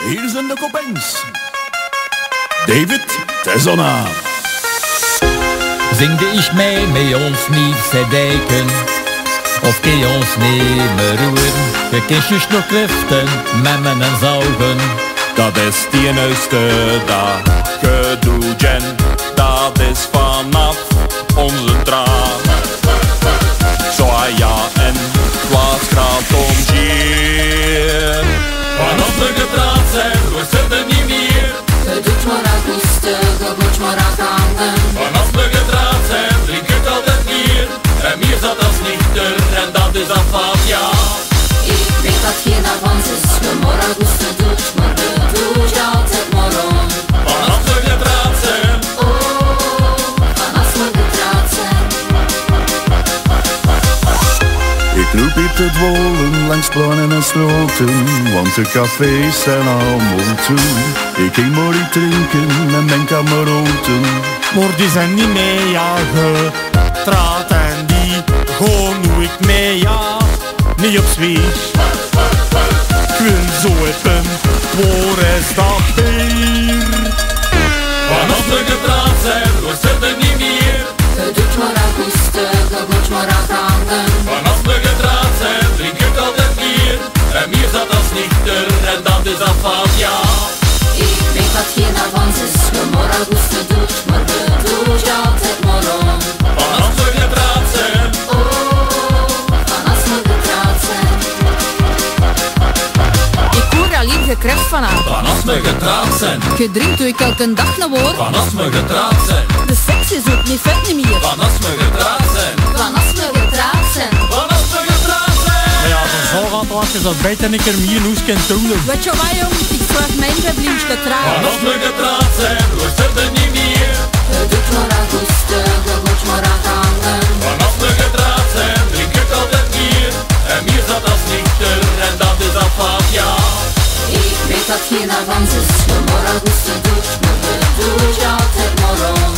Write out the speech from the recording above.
Hier zijn de kopens. David Tessona. Zingde ich mee ons niet verdijken, of kun je ons niet meer roeren? Je kistjes nog kriften, memmen en zaugen. Dat is die neueste dat gedoe, Jen. Dat is vanaf onze draad. Zo ja en glasgraad om Jen. Vanaf we gepraat zijn, we zitten niet meer. Je doet maar aan goesten, je moet maar aan handen. Vanaf we gepraat zijn, drink ik altijd bier. En meer zat als nichter, en dat is afval, ja. Ik weet dat geen avans is, je maar aan goesten doet, maar je doet altijd maar om. Vanaf we gepraat zijn, oh, vanaf we gepraat zijn. Ik loop hier te dwalen langs plannen en stroten, want de cafés zijn allemaal toe. Ik ging maar iets drinken en mijn kameraden, maar die zijn niet mee, ja, getraat en die gewoon hoe ik mee, ja, niet op zwier. Ik wil zo even, waar is dat bier? vanaf we gepraat zijn, we zitten niet meer. Je doet maar aan goesten, je moet maar aan handen. Vanaf we gepraat zijn, drink ik altijd bier. En meer zat als nichter, en dat is afval, ja. Ik weet dat geen avans is, je maar aan goesten doet, maar je doet altijd maar om. Vanaf we gepraat zijn, oh, vanaf we gepraat zijn. Ik hoor alleen gekrecht vanavond. vanaf we gepraat zijn. Je drinkt doe ik elke dag een woord. Vanaf we gepraat zijn, De seks is ook niet vet niet meer. vanaf we gepraat zijn. Vanaf we gepraat zijn. Vanaf we gepraat zijn. Maar ja, dan zal gaat als je dat beter een keer meer noes kan doen. Weet je wat jong, ik vraag mijn verbliemd getraagd. Vanaf we gepraat zijn, we zitten niet meer. Je doet maar aan goesten, je moet maar aan handen. Vanaf we gepraat zijn, drink ik altijd bier. En meer zat als nichter, en dat is afval, ja. Ik weet dat geen avans is, je maar aan goesten doet, maar je doet altijd maar om.